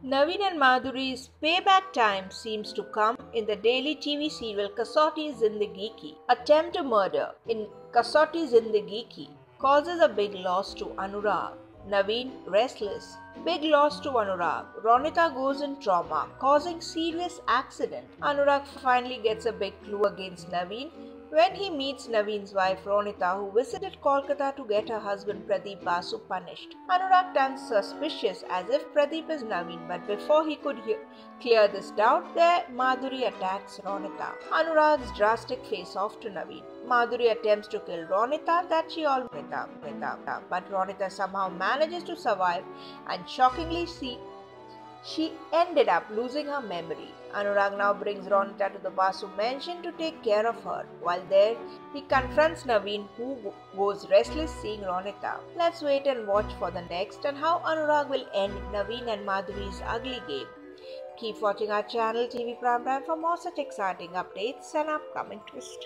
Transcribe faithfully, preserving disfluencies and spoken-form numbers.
Naveen and Madhuri's payback time seems to come in the daily T V serial Kasauti Zindagi Ki. Attempt to murder in Kasauti Zindagi Ki causes a big loss to Anurag. Naveen restless. Big loss to Anurag. Ronita goes in trauma, causing serious accident. Anurag finally gets a big clue against Naveen when he meets Naveen's wife Ronita, who visited Kolkata to get her husband Pradeep Basu punished. Anurag turns suspicious as if Pradeep is Naveen, but before he could he- clear this doubt, there Madhuri attacks Ronita. Anurag's drastic face-off to Naveen. Madhuri attempts to kill Ronita that she almost Ronita, but Ronita somehow manages to survive and shockingly see she ended up losing her memory. Anurag now brings Ronita to the Basu mansion to take care of her. While there, he confronts Naveen, who goes restless seeing Ronita. Let's wait and watch for the next and how Anurag will end Naveen and Madhuri's ugly game. Keep watching our channel T V Primetime for more such exciting updates and upcoming twists.